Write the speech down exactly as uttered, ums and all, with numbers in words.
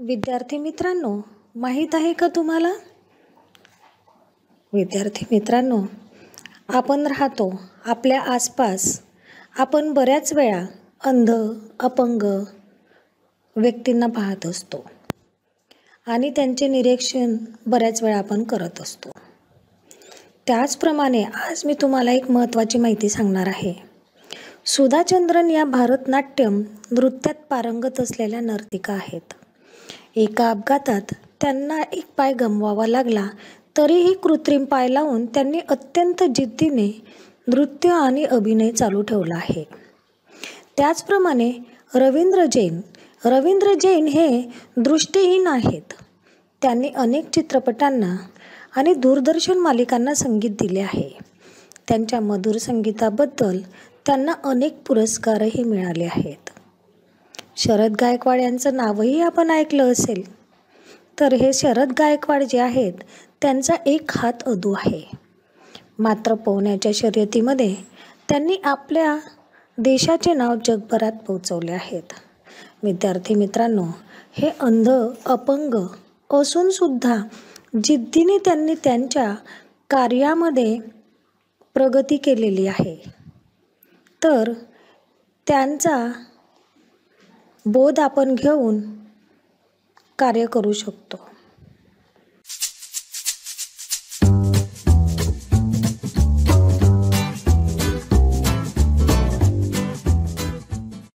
विद्यार्थी मित्रांनो, माहीत आहे का तुम्हाला? विद्यार्थी मित्रांनो, आपण राहतो आपल्या आसपास. आपण बऱ्याच वेळा अंध, अपंग व्यक्तींना पाहत असतो आणि त्यांचे निरीक्षण बऱ्याच वेळा आपण करत असतो. त्याचप्रमाणे आज मी तुम्हाला एक महत्त्वाची माहिती सांगणार आहे. सुधा चंद्रन या भरतनाट्यम नृत्यात पारंगत असलेल्या नर्तिका आहेत. एका अपघातात त्यांना एक पाय गमवावा लागला, तरीही कृत्रिम पाय लावून त्यांनी अत्यंत जिद्दीने नृत्य आणि अभिनय चालू ठेवला आहे. त्याचप्रमाणे रवींद्र जैन रवींद्र जैन हे दृष्टिहीन आहेत. त्यांनी अनेक चित्रपटांना आणि दूरदर्शन मालिकांना संगीत दिले आहे. त्यांच्या मधुर संगीताबद्दल त्यांना अनेक पुरस्कारही मिळाले आहेत. शरद गायकवाड यांचं नावही आपण ऐकलं असेल. तर हे शरद गायकवाड जे आहेत त्यांचा एक हात अधू आहे. मात्र पोहण्याच्या शर्यतीमध्ये त्यांनी आपल्या देशाचे नाव जगभरात पोहोचवले आहेत. विद्यार्थी मित्रांनो, हे अंध, अपंग असून सुद्धा जिद्दीने त्यांनी त्यांच्या कार्यामध्ये प्रगती केलेली आहे. तर त्यांचा बोध आपण घेऊन कार्य करू शकतो.